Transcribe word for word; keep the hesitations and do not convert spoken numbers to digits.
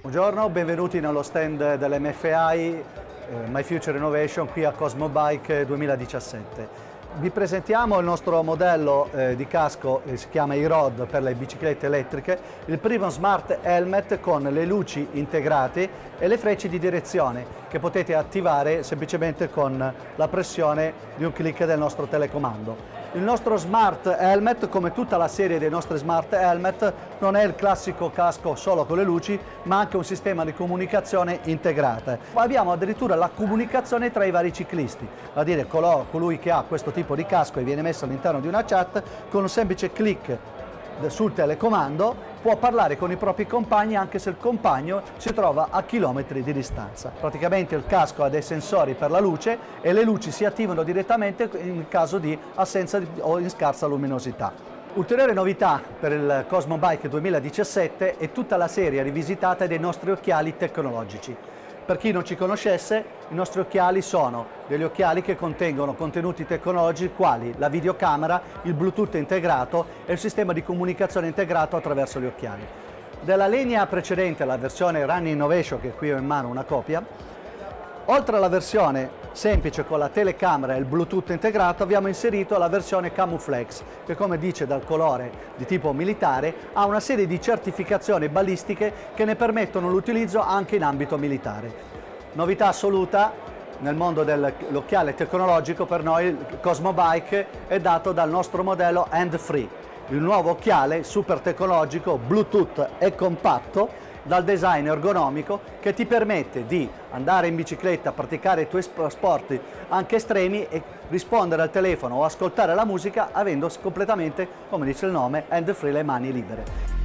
Buongiorno, benvenuti nello stand dell'M F I eh, My Future Innovation qui a Cosmo Bike duemiladiciassette. Vi presentiamo il nostro modello eh, di casco, eh, si chiama e-Rod per le biciclette elettriche, il primo smart helmet con le luci integrate e le frecce di direzione che potete attivare semplicemente con la pressione di un clic del nostro telecomando. Il nostro smart helmet, come tutta la serie dei nostri smart helmet, non è il classico casco solo con le luci, ma anche un sistema di comunicazione integrata. Abbiamo addirittura la comunicazione tra i vari ciclisti, a dire colui che ha questo tipo di casco e viene messo all'interno di una chat, con un semplice clic sul telecomando può parlare con i propri compagni anche se il compagno si trova a chilometri di distanza. Praticamente il casco ha dei sensori per la luce e le luci si attivano direttamente in caso di assenza o in scarsa luminosità. Ulteriore novità per il Cosmo Bike duemiladiciassette è tutta la serie rivisitata dei nostri occhiali tecnologici. Per chi non ci conoscesse, i nostri occhiali sono degli occhiali che contengono contenuti tecnologici quali la videocamera, il Bluetooth integrato e il sistema di comunicazione integrato attraverso gli occhiali. Della linea precedente, la versione Run Innovation, che qui ho in mano una copia, oltre alla versione semplice con la telecamera e il Bluetooth integrato, abbiamo inserito la versione Camouflex, che come dice dal colore di tipo militare, ha una serie di certificazioni ballistiche che ne permettono l'utilizzo anche in ambito militare. Novità assoluta nel mondo dell'occhiale tecnologico per noi, il Cosmo Bike è dato dal nostro modello Hand Free, il nuovo occhiale super tecnologico, Bluetooth e compatto, dal design ergonomico che ti permette di andare in bicicletta, praticare i tuoi sport anche estremi e rispondere al telefono o ascoltare la musica avendo completamente, come dice il nome, hand free, le mani libere.